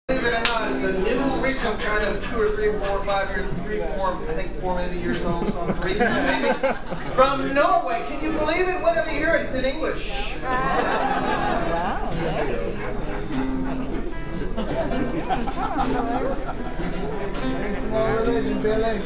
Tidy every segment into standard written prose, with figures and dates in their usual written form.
Believe it or not, it's a new, recent kind of 2 or 3, 4, 5 years, 3, 4, I think 4 maybe years old, so 3 maybe. From Norway. Can you believe it? Whenever you hear it, it's in English. Wow, Thanks for more religion, Billy.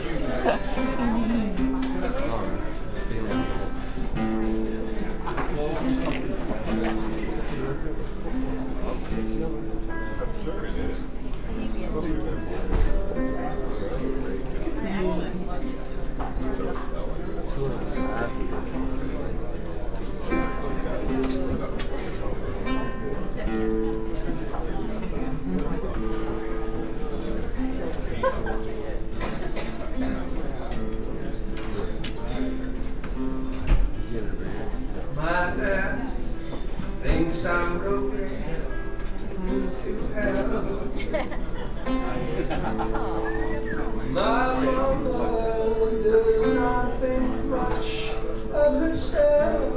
My dad thinks I'm going to hell. My mama does not think much of herself.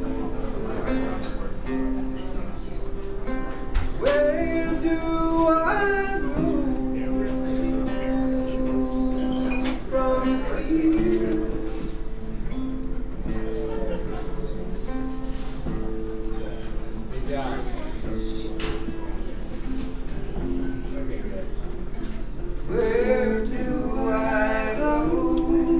Where do I go from here? Yeah. Where do I go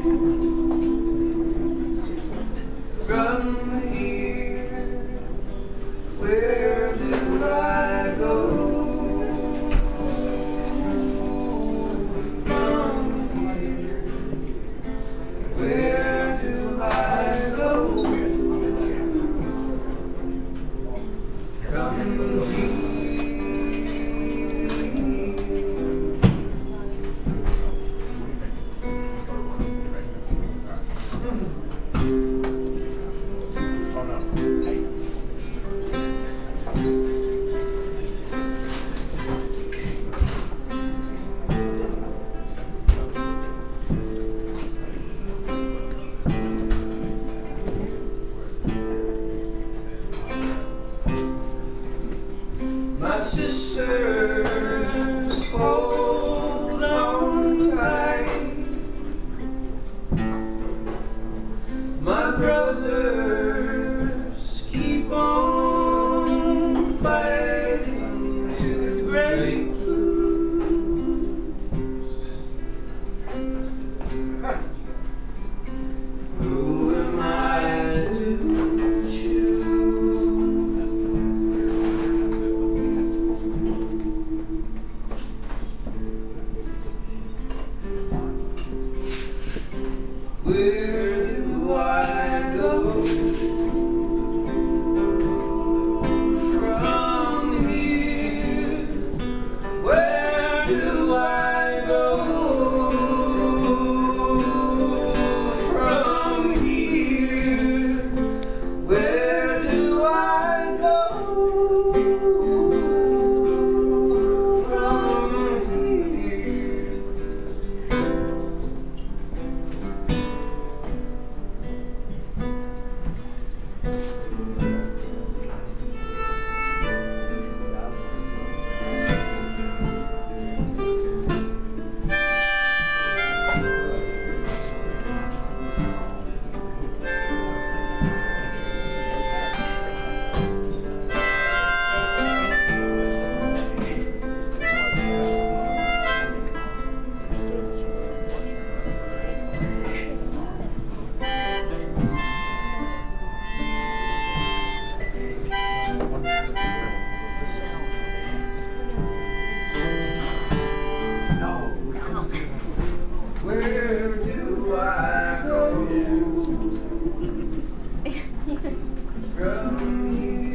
from here? Where do I go from here? Where do I go from here? My sisters hold on tight. My brothers keep on fighting to the grave. Who am I to choose? Where do I go from here? Where do I go from here? Where do I go from here? Where do I go from here?